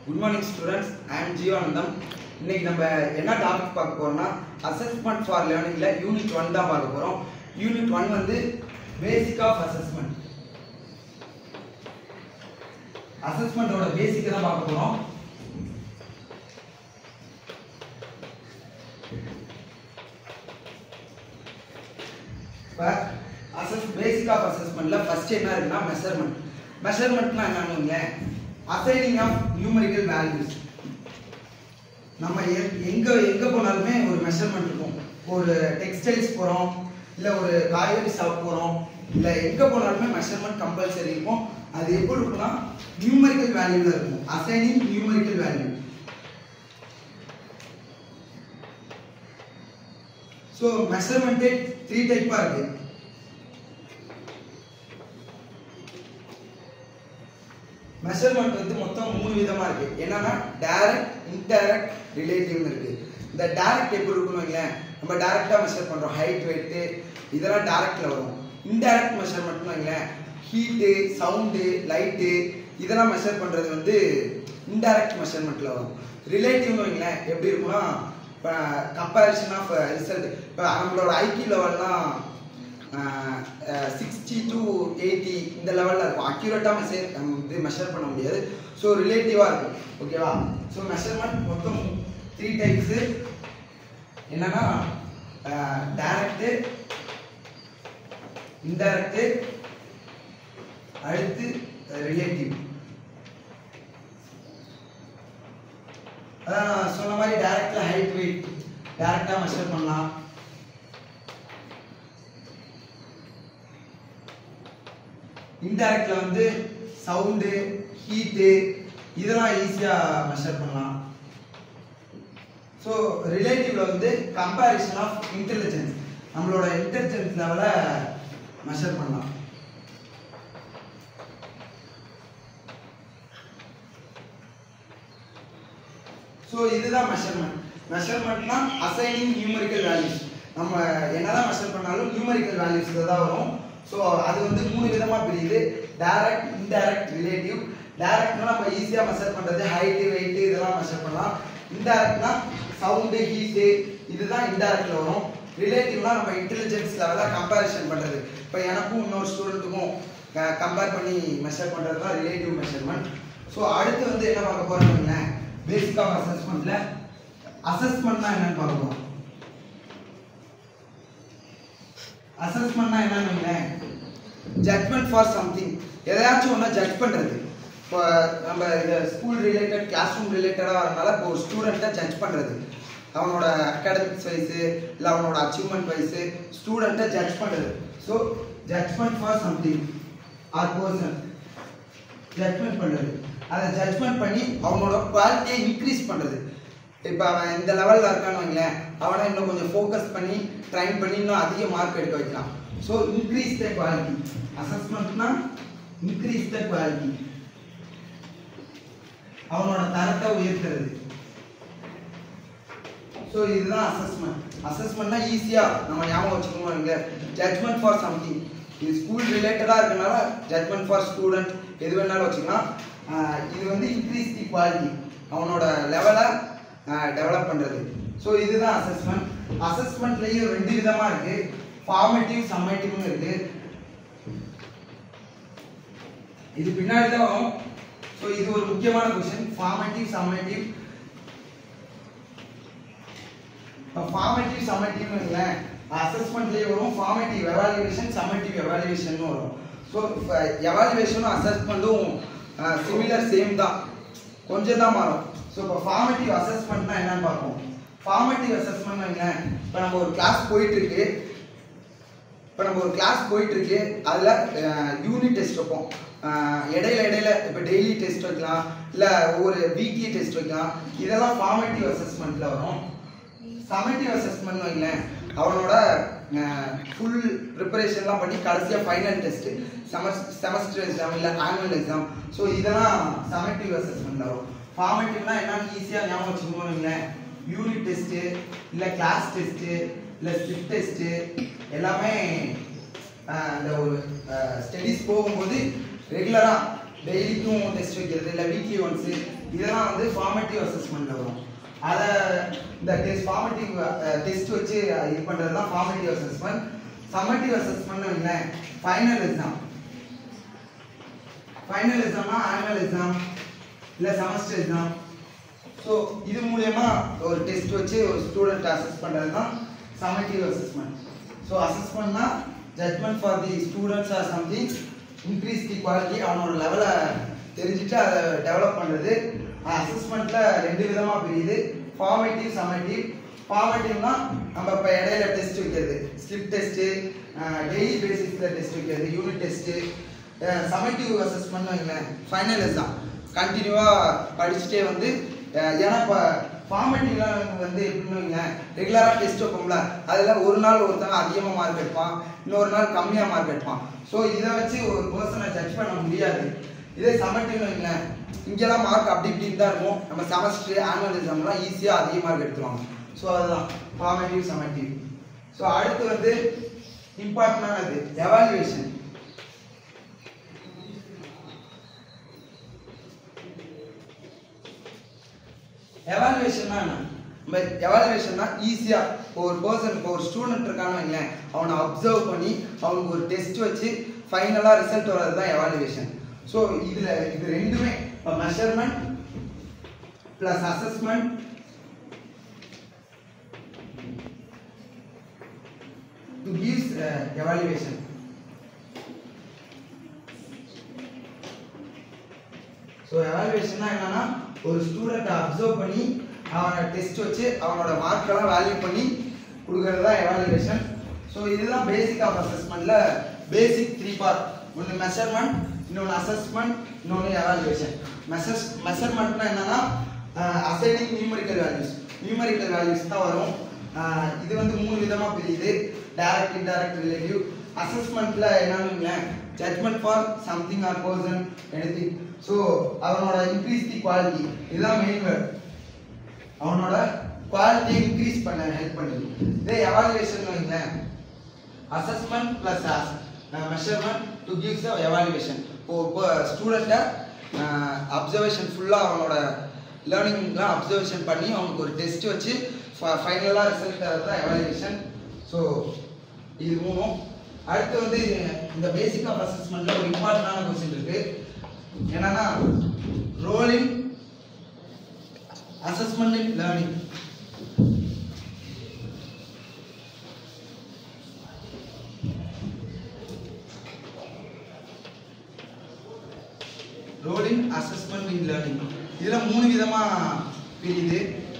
Good morning students, I am Jeevanandam. இன்னைக்கு நம்ம என்ன டாபிக் பார்க்க போறோம்னா அசஸ்மெண்ட் ஃபார் லேர்னிங்ல யூனிட் 1 தான் பார்க்க போறோம். யூனிட் 1 வந்து பேசிக் ஆஃப் அசஸ்மெண்ட். அசஸ்மெண்டோட பேசிக் தான் பார்க்க போறோம். பேசிக் ஆஃப் அசஸ்மெண்ட்ல ஃபர்ஸ்ட் என்ன இருக்குன்னா மெஷர்மெண்ட். மெஷர்மெண்ட்னா என்னன்னு assigning of numerical values. நம்ம எங்க போனாலுமே ஒரு மெஷர்மெண்ட் இருக்கும். ஒரு டெக்ஸ்டைல்ஸ் போறோம், இல்ல ஒரு காய்கறி ஷாப் போறோம், இல்ல எங்க போனாலுமே மெஷர்மெண்ட் கம்பல்சரி இருக்கும். அது எப்படி இருக்கும்னா நியூமெரிக்கல் வேல்யூல இருக்கும். assigning numerical value. So measurement 3 டைப்பா இருக்கு. மெஷர்மெண்ட் வந்து மொத்தம் 3 விதமா இருக்கு. என்னன்னா டைரக்ட், இன்டைரக்ட், ரிலேட்டிவ்னு இருக்கு. இந்த டைரக்ட் எப்படி இருக்குன்னு நம்ம டைரக்டா மெஷர் பண்றோம், ஹைட், வெயிட் இதெல்லாம் டைரக்ட்ல வரும். இன்டைரக்ட் மெஷர்மெண்ட்னு ஹீட், சவுண்ட், லைட் இதெல்லாம் மெஷர் பண்றது வந்து இன்டைரக்ட் மெஷர்மெண்ட்ல வரும். ரிலேட்டிவ்னு எப்படி இருக்கும்னா கம்பேரிஷன் ஆஃப் ரிசல்ட். இப்போ நம்மளோட ஐக்யூ லெவல்லாம் 60 to 80 இந்த லெவலில் இருக்கும். அக்யூரேட்டாக மெஷர் பண்ண முடியாது. ஸோ ரிலேட்டிவாக இருக்கும். ஓகேவா? ஸோ மெஷர்மெண்ட் மொத்தம் 3 டைப்ஸு. என்னன்னா டைரக்டு, இன்டைரக்டு, அடுத்து ரிலேட்டிவ். அதான் சொன்ன மாதிரி டைரக்ட்ல ஹைட், வெயிட் டைரக்டா மெஷர் பண்ணலாம். இன்டைரக்ட்ல வந்து சவுண்ட், ஹீட் இதெல்லாம் ஈஸியா மெஷர் பண்ணலாம். ஸோ ரிலேட்டிவ்ல வந்து கம்பேரிஷன் ஆஃப் இன்டெலிஜென்ஸ், நம்மளோட இன்டெலிஜென்ஸ் லெவலை மெஷர் பண்ணலாம். ஸோ இதுதான் மெஷர்மெண்ட். மெஷர்மெண்ட்னா அசைனிங் நியூமெரிக்கல் வேல்யூஸ். நம்ம என்னதான் மெஷர் பண்ணாலும் நியூமெரிக்கல் வேல்யூஸ் தான் வரும். ஸோ அது வந்து 3 விதமா பிரியுது. Direct, indirect, relative. டைரக்ட்னா நம்ம ஈஸியா மெஷர் பண்றது ஹைட், வெயிட் இதெல்லாம் மெஷர் பண்ணலாம். இன்டைரக்ட்னா சவுண்ட், ஹீட் இதுதான் இன்டைரக்ட்ல வரும். ரிலேட்டிவ்னா நம்ம இன்டெலிஜென்ஸ் லெவல கம்பேரிஷன் பண்றது. இப்போ எனக்கும் இன்னொரு ஸ்டூடெண்ட்டுக்கும் கம்பேர் பண்ணி மெஷர் பண்றது தான் ரிலேட்டிவ் மெஷர்மெண்ட். ஸோ அடுத்து வந்து என்ன பார்க்க போறோம்னா பேசிக் ஆஃப் அசஸ்மெண்ட்ல அசஸ்மெண்ட்னா என்னன்னு பார்க்க போறோம். அசஸ்மெண்ட்னா என்னன்னு ஜட்மெண்ட் ஃபார் சம்திங். எதையாச்சும் ஒன்றா ஜட்ஜ் பண்றது. இப்போ நம்ம இந்த ஸ்கூல் ரிலேட்டட், கிளாஸ் ரூம் ரிலேட்டடாக வரனால இப்போ ஒரு ஸ்டூடெண்ட்டை ஜட்ஜ் பண்றது. அவனோட அகாடமிக்ஸ் வைஸு இல்லை அவனோட அச்சீவ்மெண்ட் வைஸு ஸ்டூடெண்ட்டை ஜட்ஜ் பண்றது. So judgement for something or person judgement பண்றது. அதை ஜட்மெண்ட் பண்ணி அவனோட குவாலிட்டியை இன்க்ரீஸ் பண்றது. இப்போ அவன் இந்த லெவலில் இருக்கான்னு வைங்களேன், அவனை இன்னும் கொஞ்சம் ஃபோக்கஸ் பண்ணி ட்ரைன் பண்ணி இன்னும் அதிக மார்க் எடுக்க வைக்கலாம். So increase the quality. அசஸ்மெண்ட்னா இன்க்ரீஸ் த குவாலிட்டி, அவனோட தரத்தை உயர்த்துறது. ஸோ இதுதான் அசஸ்மெண்ட். அசஸ்மெண்ட்னா ஈஸியா நம்ம ஞாபகம் வச்சுக்கோங்க. ஜட்மெண்ட் ஃபார் சம்திங் இது ஸ்கூல் ரிலேட்டடா இருக்கனால ஜட்மெண்ட் ஃபார் ஸ்டூடெண்ட் எது வேணாலும் வச்சுக்கலாம். இது வந்து இன்க்ரீஸ் தி குவாலிட்டி, அவனோட லெவலை டெவலப் பண்றது. ஸோ இதுதான் அசஸ்மெண்ட். அசஸ்மெண்ட்லயும் 2 விதமா இருக்கு. ஃபார்மேட்டிவ், சம்மேட்டிவ்னு இருக்கு. இது பின்னாடி தான் வரும். ஸோ இது ஒரு முக்கியமான கொஸ்டின். Formative, summative. ஃபார்மேட்டிவ், சம்மேட்டிவ்னு அசஸ்மெண்ட்லயே வரும். ஃபார்மேட்டிவ் எவாலுவேஷன், சம்மேட்டிவ் எவாலுவேஷன் வரும். ஸோ எவாலுவேஷனும் அசஸ்மெண்ட்டும் சிமிலர், சேம் தான், கொஞ்சம் தான் மாறும். ஸோ இப்போ ஃபார்மேட்டிவ் அசஸ்மெண்ட்னா என்னன்னு பார்ப்போம். ஃபார்மேட்டிவ் அசஸ்மெண்ட் இப்போ நம்ம ஒரு கிளாஸ் போயிட்டு இருக்கு. அதில் யூனிட் டெஸ்ட் வைப்போம். இடையில இப்போ டெய்லி டெஸ்ட் வைக்கலாம், இல்லை ஒவ்வொரு வீக்லி டெஸ்ட் வைக்கலாம். இதெல்லாம் ஃபார்மேட்டிவ் அசஸ்மெண்ட்ல வரும். சம்மேட்டிவ் அசஸ்மெண்ட் வைங்களேன், அவனோட ஃபுல் ப்ரிப்பரேஷன்லாம் பண்ணி கடைசியாக ஃபைனல் டெஸ்ட், செமஸ்டர் எக்ஸாம் இல்லை ஆனுவல் எக்ஸாம். ஸோ இதெல்லாம் சம்மேட்டிவ் அசஸ்மெண்ட்ல வரும். ஃபார்மேட்டிவ்னா என்னன்னு ஈஸியாக ஞாபகம் வச்சுக்கோங்க. யூனிட் டெஸ்ட்டு, இல்லை கிளாஸ் டெஸ்ட்டு, இல்லை ஸ்ட்ரிப் டெஸ்ட்டு எல்லாமே இந்த ஒரு ஸ்டடீஸ் போகும்போது ரெகுலராக டெய்லிக்கும் டெஸ்ட் வைக்கிறது இல்லை வீக்லி ஒன்ஸு, இதெல்லாம் வந்து ஃபார்மேட்டிவ் அசஸ்மெண்ட்டில் வரும். அதை இந்த ஃபார்மேட்டிவ் டெஸ்ட் வச்சு இது பண்ணுறது தான் ஃபார்மேட்டிவ் அசஸ்மெண்ட். சம்மேட்டிவ் அசஸ்மெண்ட் இல்லை, ஃபைனல் எக்ஸாம். ஃபைனல் எக்ஸாம்னா ஆனுவல் எக்ஸாம் இல்லை செமஸ்டர் எக்ஸாம். ஸோ இது மூலயமா ஒரு டெஸ்ட் வச்சு ஒரு ஸ்டூடெண்ட் அசஸ் பண்ணுறது தான் சம்மேட்டிவ் அசஸ்மெண்ட். ஸோ அசஸ்மெண்ட்னா judgement for the students or something, increase the quality, அவனோட லெவலை தெரிஞ்சுட்டு அதை டெவலப் பண்ணுறது. அசஸ்மெண்ட்டில் 2 விதமாக பிரியுது, ஃபார்மேட்டிவ் சம்மேட்டிவ். ஃபார்மேட்டிவ்னா நம்ம இப்போ இடையில டெஸ்ட் வைக்கிறது, ஸ்லிப் டெஸ்ட்டு, டெய்லி பேசிஸில் டெஸ்ட் வைக்கிறது, யூனிட் டெஸ்ட்டு. சம்மேட்டிவ் அசஸ்மெண்ட் வைங்களேன், ஃபைனல் எக்ஸாம் கண்டினியூவாக படிச்சுட்டே வந்து, ஏன்னா இப்போ ஃபார்மேட்டிவ்லாம் வந்து எப்படின்னு வைங்களேன், ரெகுலராக டெஸ்ட் வைப்போம்ல, அதில் ஒரு நாள் ஒருத்தங்க அதிகமாக மார்க் எடுப்பான், இன்னொரு நாள் கம்மியாக மார்க் எடுப்பான். ஸோ இதை வச்சு ஒரு பர்சனை ஜட்ஜ் பண்ண முடியாது. இதே சம்மேட்டிவ்னு வைங்களேன், இங்கெல்லாம் மார்க் அப்படி இப்படின்னு தான் இருக்கும், நம்ம செமஸ்டர் ஆனுவல் எக்ஸாம்லாம் ஈஸியாக அதிக மார்க் எடுத்துருவாங்க. ஸோ அதுதான் ஃபார்மேட்டிவ் சம்மேட்டிவ். ஸோ அடுத்து வந்து இம்பார்ட்டன்டானது எவாலுவேஷன். எவாலுவேஷன்னா என்ன? நம்ம எவாலுவேஷன்னா ஈஸியாக ஒரு பர்சன், இப்போ ஒரு ஸ்டூடெண்ட் இருக்கான்னு வைங்களேன், அவனை அப்சர்வ் பண்ணி அவனுக்கு ஒரு டெஸ்ட் வச்சு ஃபைனலாக ரிசல்ட் வர்றது தான் எவாலுவேஷன். ஸோ இது ரெண்டுமே இப்போ measurement plus assessment to gives evaluation. So எவாலுவேஷன்னா என்னன்னா, ஒரு ஸ்டூடெண்ட்டை அப்சர்வ் பண்ணி அவனை டெஸ்ட் வச்சு அவனோட மார்க்கெல்லாம் வேல்யூ பண்ணி கொடுக்கறது தான் எவாலுவேஷன். ஸோ இதுதான் பேசிக் ஆஃப் அசஸ்மெண்ட்ல பேசிக் 3 பார்ட். ஒன்று மெஷர்மெண்ட், இன்னொன்று அசஸ்மெண்ட், இன்னொன்று எவாலுவேஷன். மெஷர்மெண்ட்னா என்னன்னா assigning numerical values. Numerical values தான் வரும். இது வந்து 3 விதமாக பிரியுது, டைரக்ட், இன்டைரக்ட், ரிலேட்டிவ். அசஸ்மெண்ட்ல என்னன்னு judgement for something or person anything. So அவனோட இன்க்ரீஸ் தி குவாலிட்டி, இதுதான் மெயின் வேர்ட். அவனோட குவாலிட்டியை இன்க்ரீஸ் பண்ண ஹெல்ப் பண்ணுது. இதே எவாலுவேஷன் வைங்களேன், assessment plus measurement to gives the evaluation. இப்போ ஸ்டூடெண்ட்டை அப்சர்வேஷன் ஃபுல்லாக அவனோட லேர்னிங்லாம் அப்சர்வேஷன் பண்ணி அவனுக்கு ஒரு டெஸ்ட் வச்சு ஃபைனலாக ரிசல்ட் தான் எவாலுவேஷன். ஸோ இது 3. அடுத்து வந்து இந்த பேசிக் ஆஃப் அசஸ்மெண்ட்ல ஒரு இம்பார்ட்டன்டான கொஸ்டின் இருக்கு. என்னன்னா role in assessment in learning. Role in assessment in learning இதுல 3 விதமா பிரியுது.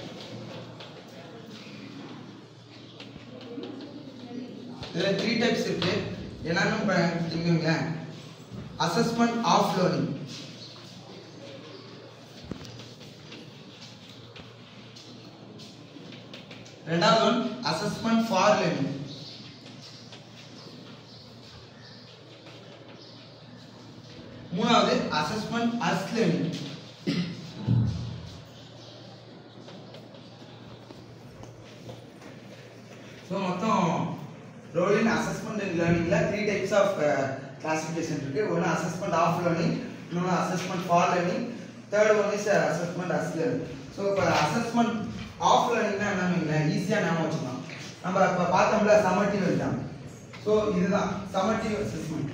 இதுல 3 டைப்ஸ் இருக்கு. என்னன்னு பாத்தீங்கன்னா அசஸ்மெண்ட் ஆஃப் லேர்னிங், ரெண்டாவது ஒன் அசஸ்மெண்ட் ஃபார் லேர்னிங், மூணாவது அசஸ்மெண்ட் அஸ் லேர்னிங். ஸோ மொத்தம் ரோல் இன் அசஸ்மெண்ட் அண்ட் லேர்னிங்ல 3 டைப்ஸ் ஆஃப் கிளாசிஃபிகேஷன் இருக்கு. ஒன்று அசஸ்மெண்ட் ஆஃப் லேர்னிங், இன்னொன்று assessment for learning, third one is assessment as learning. So இப்போ assessment of லேர்னிங்னா என்னன்னு ஈஸியாக ஞாபகம் வச்சுக்கலாம். நம்ம இப்போ பார்த்தோம்ல சம்மேட்டிவ் எக்ஸாம். ஸோ இதுதான் சம்மேட்டிவ் அசஸ்மெண்ட்.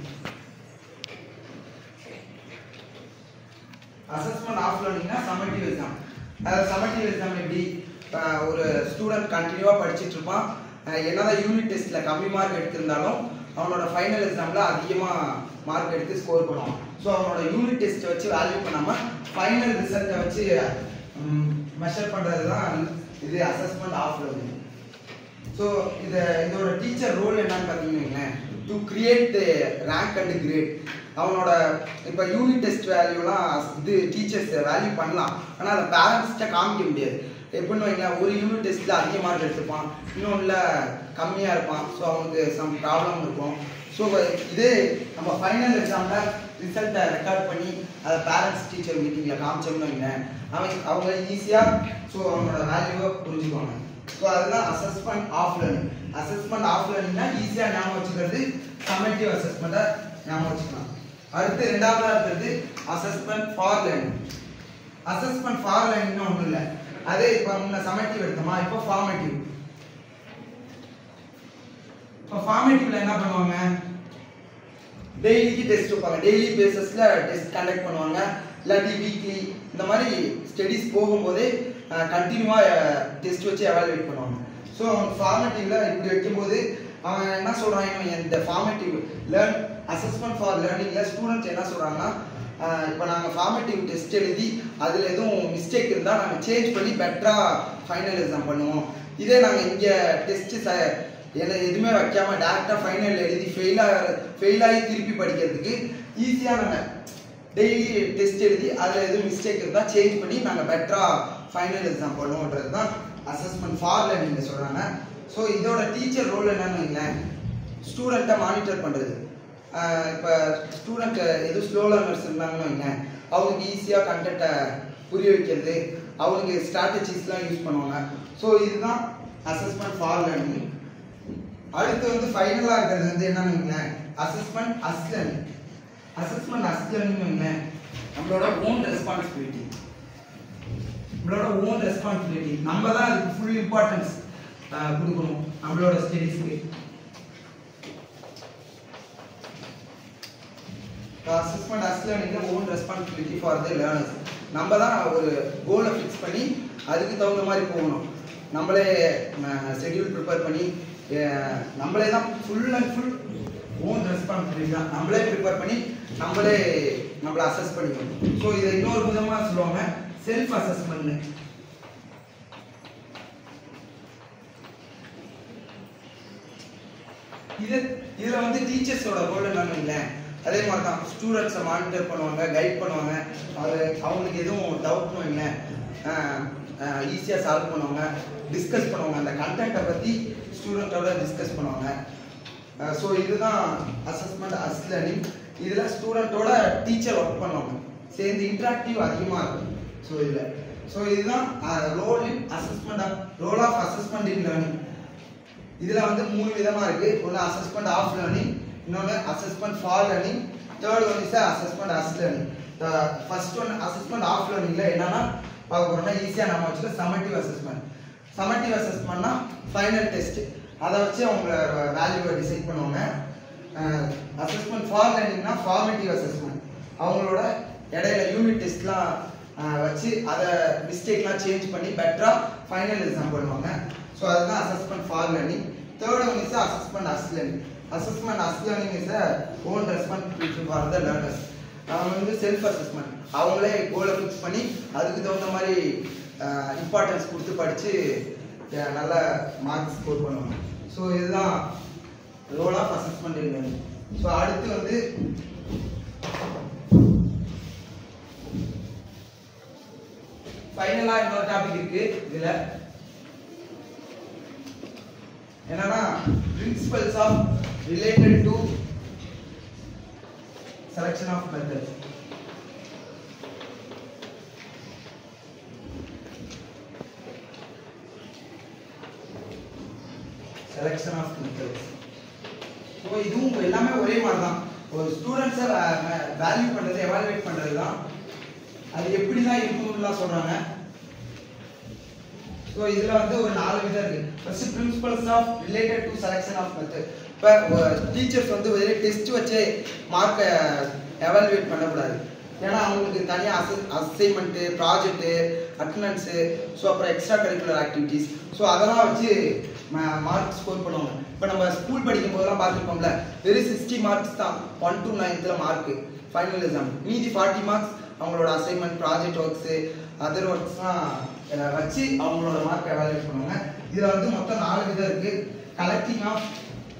அசஸ்மெண்ட் ஆஃப் லேர்னிங்னா சம்மேட்டிவ் எக்ஸாம். அதாவது சம்மேட்டிவ் எக்ஸாம் எப்படி, ஒரு ஸ்டூடெண்ட் கண்டினியூவாக படிச்சுட்டு இருப்பான், என்னதான் யூனிட் டெஸ்ட்ல கம்மி மார்க் எடுத்திருந்தாலும் அவனோட ஃபைனல் எக்ஸாம்ல அதிகமாக மார்க் எடுத்து ஸ்கோர் பண்ணுவான். ஸோ அவனோட யூனிட் டெஸ்ட்டை வச்சு வேல்யூ பண்ணாமல் ஃபைனல் ரிசல்ட்டை வச்சு மெஷர் பண்ணுறது தான் இது அசஸ்மெண்ட் ஆஃப் லேர்னிங். ஸோ இதோட டீச்சர் ரோல் என்னன்னு பார்த்தீங்கன்னா to create rank and grade. அவனோட இப்போ யூனிட் டெஸ்ட் வேல்யூலாம் இது டீச்சர்ஸ் வேல்யூ பண்ணலாம், ஆனால் அதை பேரண்ட்ஸ்கிட்ட காமிக்க முடியாது. எப்படின்னு வைங்களா, ஒரு யூனிட் டெஸ்ட்ல அதிக மார்க் எடுத்துப்பான், இன்னொன்றுல கம்மியாக இருப்பான். ஸோ அவனுக்கு சம் ப்ராப்ளம் இருக்கும். ஸோ இதே நம்ம ஃபைனல் எக்ஸாமில் ரிசல்ட்டை ரெக்கார்ட் பண்ணி அதை பேரண்ட்ஸ் டீச்சர் மீட்டிங்கில் காமிச்சோம்னு வைங்களேன், அவங்க ஈஸியாக ஸோ அவனோட வேல்யூவை புரிஞ்சுக்குவாங்க. ஸோ அதுதான் assessment of learning. Assessment of லேர்னிங்னா ஈஸியாக ஞாபகம் வச்சுக்கிறது, சம்மேட்டிவ் அசஸ்மெண்ட்டை ஞாபகம் வச்சுக்கலாம். அடுத்து ரெண்டாவதா இருக்கிறது assessment for learning. Assessment for learning ஒன்றும் இல்லை, அதே இப்போ முன்ன சம்மேட்டிவ் எடுத்தோமா, இப்போ ஃபார்மேட்டிவ். இப்போ ஃபார்மேட்டிவ்ல என்ன பண்ணுவாங்க, டெய்லிக்கு டெஸ்ட் வைப்பாங்க, டெய்லி பேசிஸ்ல டெஸ்ட் கண்டக்ட் பண்ணுவாங்க, இல்லாட்டி வீக்லி இந்த மாதிரி ஸ்டடீஸ் போகும்போதே கண்டினியூவாக டெஸ்ட் வச்சு எவாலுவேட் பண்ணுவாங்க. ஸோ அவங்க ஃபார்மேட்டிவ்ல இப்படி வைக்கும்போது அவன் என்ன சொல்றாங்க, இந்த ஃபார்மேட்டிவ் அசஸ்மெண்ட் ஃபார் லேர்னிங்ல ஸ்டூடெண்ட்ஸ் என்ன சொல்றாங்கன்னா, இப்போ நாங்கள் ஃபார்மேட்டிவ் டெஸ்ட் எழுதி அதில் எதுவும் மிஸ்டேக் இருந்தால் நாங்கள் சேஞ்ச் பண்ணி பெட்டராக ஃபைனல் எக்ஸாம் பண்ணுவோம். இதே நாங்கள் இங்கே டெஸ்ட்டு எதுவுமே வைக்காமல் டேரெக்டாக ஃபைனல் எழுதி ஃபெயில் ஆகி திருப்பி படிக்கிறதுக்கு ஈஸியாக நாங்கள் டெய்லி டெஸ்ட் எழுதி அதில் எதுவும் மிஸ்டேக் இருந்தால் சேஞ்ச் பண்ணி நாங்கள் பெட்டராக ஃபைனல் எக்ஸாம் பண்ணுவோன்றது தான் அசஸ்மெண்ட் ஃபார் லேர்னிங் சொல்கிறாங்க. ஸோ இதோட டீச்சர் ரோல் என்னன்னு வைங்களேன், ஸ்டூடெண்ட்டை மானிட்டர் பண்ணுறது. இப்போ ஸ்டூடெண்ட் எதுவும் ஸ்லோ லேர்னர்ஸ் இருந்தாங்கன்னு வைங்க, அவங்களுக்கு ஈஸியாக கண்டென்ட்டை புரிய வைக்கிறது, அவங்களுக்கு ஸ்ட்ராட்டஜிஸ்லாம் யூஸ் பண்ணுவாங்க. ஸோ இதுதான் அசஸ்மெண்ட் ஃபார் லேர்னிங். அடுத்து வந்து ஃபைனலாக இருக்கிறது வந்து என்னன்னு வைங்களேன், assessment as learning. Assessment as learning வைங்களேன், நம்மளோட ஓன் ரெஸ்பான்சிபிலிட்டி. நம்ம தான் அதுக்கு ஃபுல் இம்பார்ட்டன்ஸ் கொடுக்கணும் நம்மளோட ஸ்டடீஸ்க்கு. அசஸ்மெண்ட் அஸ் லேர்னிங்ல own responsibility for the learners. நம்ம தான் ஒரு கோலை ஃபிக்ஸ் பண்ணி அதுக்கு தகுந்த மாதிரி போகணும். நம்மளே ஷெட்யூல் ப்ரிப்பேர் பண்ணி நம்மளே தான் full and full own responsibility தான். நம்மளே ப்ரிப்பேர் பண்ணி நம்மளை அசஸ் பண்ணிக்கணும். ஸோ இதை இன்னொரு விதமாக சொல்லுவாங்க செல்ஃப் அசஸ்மெண்ட். இதுல வந்து டீச்சர்ஸோட ரோல் என்னன்னு இல்லை, அதே மாதிரி தான் ஸ்டூடெண்ட்ஸை மானிட்டர் பண்ணுவாங்க, கைட் பண்ணுவாங்க. அவங்களுக்கு எதுவும் டவுட்னு வைங்களேன் ஈஸியாக சால்வ் பண்ணுவாங்க, டிஸ்கஸ் பண்ணுவாங்க, அந்த கண்டென்ட்டை பற்றி ஸ்டூடெண்ட்டோட டிஸ்கஸ் பண்ணுவாங்க. ஸோ இதுதான் அசஸ்மெண்ட் அஸ் லேர்னிங். இதில் ஸ்டூடெண்ட்டோட டீச்சர் ஒர்க் பண்ணுவாங்க, சேர்ந்து இன்ட்ராக்டிவ் அதிகமாக இருக்கும். ஸோ இதுதான் role of assessment in learning. இதில் வந்து 3 விதமாக இருக்குது. ஒன்று அசஸ்மெண்ட் ஆஃப் லேர்னிங், இன்னொன்று assessment for learning, third one is assessment as learning. First one assessment of லேர்னிங்கில் என்னன்னா பார்க்க போகிறோம்னா ஈஸியாக நம்ம வச்சுக்க சம்மேட்டிவ் அசஸ்மெண்ட். சம்மேட்டிவ் அசஸ்மெண்ட்னா ஃபைனல் டெஸ்ட், அதை வச்சு அவங்க வேல்யூவை டிசைட் பண்ணுவாங்க. அசஸ்மெண்ட் ஃபார் லேர்னிங்னா ஃபார்மேட்டிவ் அசஸ்மெண்ட், அவங்களோட இடையில யூனிட் டெஸ்ட்லாம் வச்சு அதை மிஸ்டேக்லாம் சேஞ்ச் பண்ணி பெட்டராக ஃபைனல் எக்ஸாம் பண்ணுவாங்க. ஸோ அதுதான் assessment for learning. Third one is assessment as learning. Assessment as learning is own responsibility for the learners. அவங்க வந்து செல்ஃப் அசஸ்மெண்ட், அவங்களே கோலை ஃபிக்ஸ் பண்ணி அதுக்கு தகுந்த மாதிரி இம்பார்ட்டன்ஸ் கொடுத்து படித்து நல்ல மார்க்ஸ் ஸ்கோர் பண்ணுவாங்க. ஸோ இதுதான் role of assessment in learning. So அடுத்து வந்து ஃபைனலாக இன்னொரு டாபிக் இருக்கு. இதில் என்னன்னா principles of related to selection of methods. Selection of methods. So இதுவும் எல்லாமே ஒரே மாதிரி தான். ஒரு ஸ்டூடெண்ட்ஸை வேல்யூ பண்ணுறது, எவாலுவேட் பண்ணுறது தான். அது எப்படி தான் இருக்கும்னுலாம் சொல்கிறாங்க. ஸோ இதில் வந்து ஒரு 4 விதம் இருக்குது. First principles of related to selection of method. இப்போ டீச்சர்ஸ் வந்து வெறும் டெஸ்ட் வச்சே மார்க்கை எவாலுவேட் பண்ணக்கூடாது. ஏன்னா அவங்களுக்கு தனியாக அசைன்மெண்ட்டு, ப்ராஜெக்ட்டு, அட்டண்டன்ஸு, ஸோ அப்புறம் எக்ஸ்ட்ரா கரிக்குலர் ஆக்டிவிட்டீஸ், ஸோ அதெல்லாம் வச்சு மார்க் ஸ்கோர் பண்ணுவாங்க. இப்போ நம்ம ஸ்கூல் படிக்கும் போதெல்லாம் பார்த்துருப்போம்ல, வெறும் 60 மார்க்ஸ் தான் 1 to 9th mark final exam. மீதி 40 மார்க்ஸ் அவங்களோட அசைன்மெண்ட், ப்ராஜெக்ட் ஒர்க்ஸு, அதர் ஒர்க்ஸ்லாம் வச்சு அவங்களோட மார்க் எவாலுவேட் பண்ணுவாங்க. இதில் வந்து மொத்தம் 4 விதம் இருக்குது. கலெக்டிங் ஆஃப்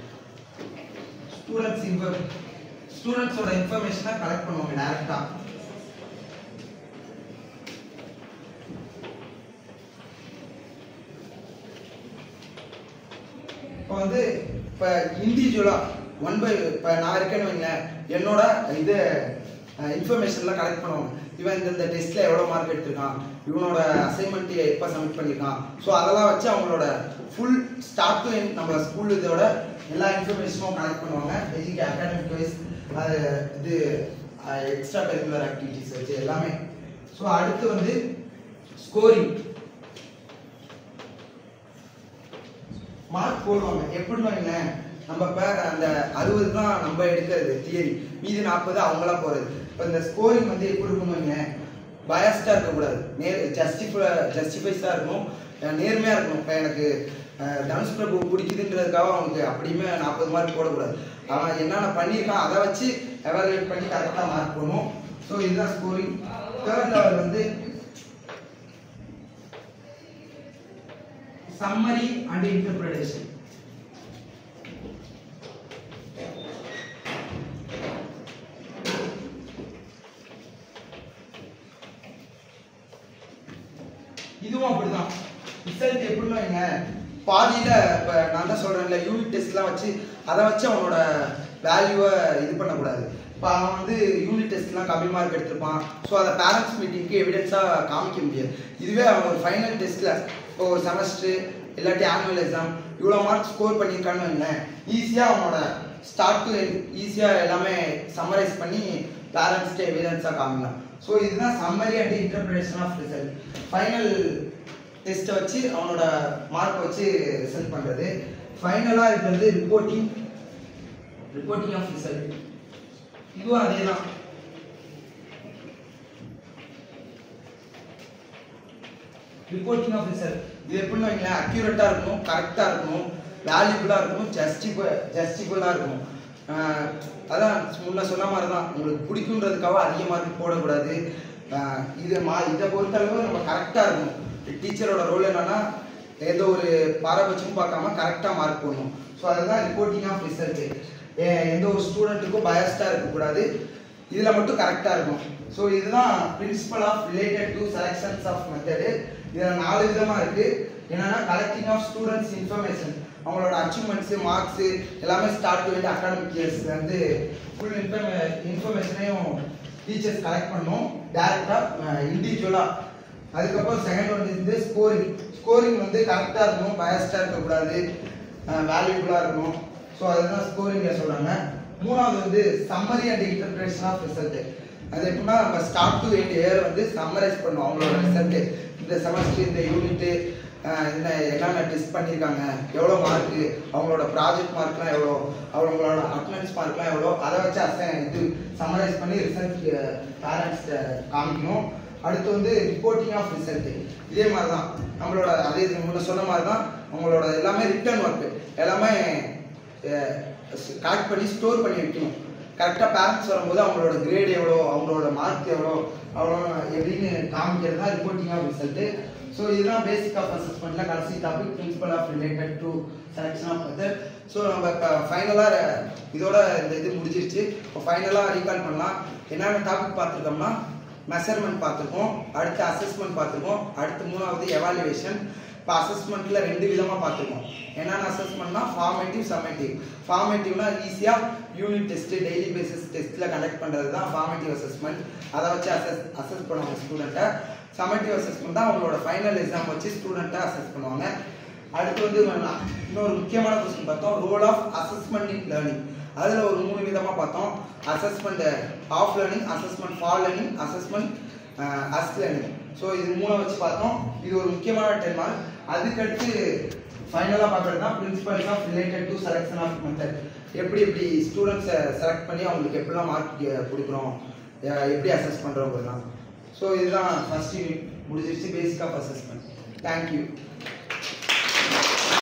ஸ்டூடெண்ட்ஸோட இன்ஃபர்மேஷனை கலெக்ட் பண்ணுவாங்க டைரக்டா. இப்போ வந்து இப்போ இண்டிவிஜுவலாக இப்போ நான் இருக்கேன்னு வைங்களேன், என்னோட இது இன்ஃபர்மேஷன்லாம் கலெக்ட் பண்ணுவாங்க. இவன் இந்த டெஸ்ட்டில் எவ்வளோ மார்க் எடுத்திருக்கான், இவனோட அசைன்மெண்ட் எப்போ சப்மிட் பண்ணியிருக்கான், ஸோ அதெல்லாம் வச்சு அவங்களோட ஃபுல் ஸ்டார்ட் டு எண்ட் நம்ம ஸ்கூல் இதோட எல்லா இன்ஃபர்மேஷனும் கலெக்ட் பண்ணுவாங்க. அகாடமிக் வைஸ் அது இது எக்ஸ்ட்ரா கரிக்குலர் ஆக்டிவிட்டிஸ் வச்சு எல்லாமே. ஸோ அடுத்து வந்து ஸ்கோரிங். மார்க் போடுவாங்க எப்படின்னு வைங்களேன், நம்ம இப்போ அந்த 60 தான் நம்ம எடுக்கிறது தியரி, மீதி 40 அவங்களா போகிறது. இப்போ இந்த ஸ்கோரிங் வந்து எப்படி இருக்குன்னு வைங்களேன், பயாஸ்டாக இருக்கக்கூடாது, ஜஸ்டிஃபைஸாக இருக்கணும், நேர்மையாக இருக்கணும். இப்போ எனக்கு தனுஷ் பிரபு பிடிக்குதுன்றதுக்காக அவனுக்கு அப்படியுமே 40 மார்க் போடக்கூடாது. அவன் என்னென்ன பண்ணியிருக்கான் அதை வச்சு எவாலுவேட் பண்ணி கரெக்டாக மார்க் போடணும். ஸோ இதுதான் ஸ்கோரிங். தேர்ட் லெவல் வந்து சம்மரி அண்ட் இன்டர்பிரேஷன். இதுவும் அப்படிதான். ரிசல்ட் எப்படின்னு வைங்க, பாதியில இப்போ நான் தான் சொல்றேன்ல யூனிட் டெஸ்ட்லாம் வச்சு அதை வச்சு அவனோட வேல்யூவை இது பண்ணக்கூடாது. இப்போ அவன் வந்து யூனிட் டெஸ்ட்லாம் கம்மி மார்க் எடுத்திருப்பான். ஸோ அதை பேரண்ட்ஸ் மீட்டிங்க்கு எவிடன்ஸாக காமிக்க முடியாது. இதுவே அவன் ஒரு ஃபைனல் டெஸ்ட்டில் இப்போ ஒரு செமஸ்டர் இல்லாட்டி ஆனுவல் எக்ஸாம் இவ்வளோ மார்க் ஸ்கோர் பண்ணியிருக்கான்னு வைங்களேன், ஈஸியாக அவனோட ஸ்டார்ட் டு ஈஸியாக எல்லாமே சம்மரைஸ் பண்ணி பேரண்ட்ஸ்க்கு எவிடன்ஸாக காமிக்கலாம். ஸோ இதுதான் summary and interpretation of result. Final டெஸ்ட்டை வச்சு அவனோட மார்க் வச்சு ரிசல்ட் பண்ணுறது. ஃபைனலாக இருக்கிறது ரிப்போர்ட்டிங் ஆஃப் ரிசல்ட். இதுவும் அதே தான். ரிப்போர்ட்டிங் ஆஃப் ரிசல்ட் இது எப்படின்னு வைங்களேன், அக்யூரேட்டாக இருக்கணும், கரெக்டாக இருக்கணும், வேல்யூபுளாக இருக்கணும், ஜஸ்டிஃபுல்லாக இருக்கணும். அதான் முன்ன சொன்ன மாதிரி தான், உங்களுக்கு பிடிக்குன்றதுக்காக அதிக மார்க் போடக்கூடாது. இதை பொறுத்தளவு நம்ம கரெக்டாக இருக்கணும். டீச்சரோட ரோல் என்னன்னா எந்த ஒரு பாரபட்சமும் பார்க்காம கரெக்டாக மார்க் போடணும். ஸோ அதுதான் ரிப்போர்ட்டிங் ஆஃப் ரிசல்ட். எந்த ஒரு ஸ்டூடெண்ட்டுக்கும் பயாஸ்டாக இருக்கக்கூடாது, இதில் மட்டும் கரெக்டாக இருக்கும். ஸோ இதுதான் principle of related to selections of method. இதில் 4 விதமாக இருக்குது. என்னன்னா கலெக்டிங் ஆஃப் ஸ்டூடெண்ட்ஸ் இன்ஃபர்மேஷன், அவங்களோட அச்சீவ்மெண்ட்ஸு மார்க்ஸு எல்லாமே start to end academic years வந்து ஃபுல் இன்ஃபர்மேஷனையும் டீச்சர்ஸ் கலெக்ட் பண்ணணும் டேரெக்டாக இண்டிவிஜுவலாக. அதுக்கப்புறம் செகண்ட் ஒன் வந்து ஸ்கோரிங் வந்து கரெக்டாக இருக்கணும், பயாஸ்டாக இருக்கக்கூடாது, வேல்யூபுளாக இருக்கணும். ஸோ அதுதான் ஸ்கோரிங்கில் சொல்கிறாங்க. மூணாவது வந்து summary and interpretation of result. அது எப்படின்னா நம்ம ஸ்டார்ட் டு எண்ட் இயர் வந்து சம்மரைஸ் பண்ணுவோம் அவங்களோட ரிசல்ட்டு. இந்த செமஸ்டர் இந்த யூனிட்டு என்னென்ன டெஸ்ட் பண்ணியிருக்காங்க, எவ்வளோ மார்க்கு, அவங்களோட ப்ராஜெக்ட் மார்க்லாம் எவ்வளோ, அவங்களோட அட்டனன்ஸ் மார்க்லாம் எவ்வளோ, அதை வச்சு இது சம்மரைஸ் பண்ணி ரிசல்ட் பேரண்ட்ஸ்கிட்ட காமிக்கணும். அடுத்து வந்து ரிப்போர்ட்டிங் ஆஃப் ரிசல்ட்டு. இதே மாதிரி தான் நம்மளோட அதே முன்ன சொன்ன மாதிரி தான் அவங்களோட எல்லாமே ரிட்டர்ன் ஒர்க்கு எல்லாமே கலெக்ட் பண்ணி ஸ்டோர் பண்ணி வைக்கணும். கரெக்டாக பேரண்ட்ஸ் வரும்போது அவங்களோட கிரேட் எவ்வளோ, அவங்களோட மார்க் எவ்வளோ எப்படின்னு காமிக்கிறது தான் ரிப்போர்ட்டிங் ஆஃப் ரிசல்ட்டு. ஸோ இதுதான் பேசிக் ஆஃப் அசஸ்மெண்ட்டில் கடைசி topic, principle of related to selection of method. So நம்ம இப்போ ஃபைனலாக இதோட இந்த இது முடிஞ்சிருச்சு. இப்போ ஃபைனலாக ரீகால் பண்ணலாம். என்னென்ன டாபிக் பார்த்துருக்கோம்னா மெஷர்மெண்ட் பார்த்துருக்கோம், அடுத்து அசஸ்மெண்ட் பார்த்துருக்கோம், அடுத்து மூணாவது எவாலுவேஷன். இப்போ அசஸ்மெண்ட்டில் 2 விதமாக பார்த்துருக்கோம். என்னென்ன அசஸ்மெண்ட்னா ஃபார்மேட்டிவ், சம்மேட்டிவ். ஃபார்மேட்டிவ்னா ஈஸியாக யூனிட் டெஸ்ட்டு டெய்லி பேசிஸ் டெஸ்ட்டில் கண்டக்ட் பண்ணுறது தான் ஃபார்மேட்டிவ் அசஸ்மெண்ட். அதை வச்சு அசஸ் பண்ணுவாங்க ஸ்டூடெண்ட்டை. சம்மேட்டிவ் அசஸ்மெண்ட் தான் அவங்களோட ஃபைனல் எக்ஸாம் வச்சு ஸ்டூடெண்ட்டை அசஸ் பண்ணுவாங்க. அடுத்து வந்து இன்னொரு முக்கியமான கொஸ்டின் பார்த்தோம், role of assessment in learning. அதில் ஒரு 3 விதமாக பார்த்தோம். Assessment of learning, assessment for learning, assessment as learning. So இது 3 வச்சு பார்த்தோம். இது ஒரு முக்கியமான 10 மார்க். அதுக்கடுத்து ஃபைனலாக பார்க்குறது தான் principles of related to selection of method. எப்படி ஸ்டூடெண்ட்ஸை செலக்ட் பண்ணி அவங்களுக்கு எப்படிலாம் மார்க் கொடுக்குறோம், எப்படி அசஸ் பண்ணுறோங்கிறது தான். ஸோ இதுதான் ஃபர்ஸ்ட் யூனிட் முடிஞ்சிருச்சு, பேசிக் ஆஃப் அசஸ்மெண்ட். தேங்க்யூ.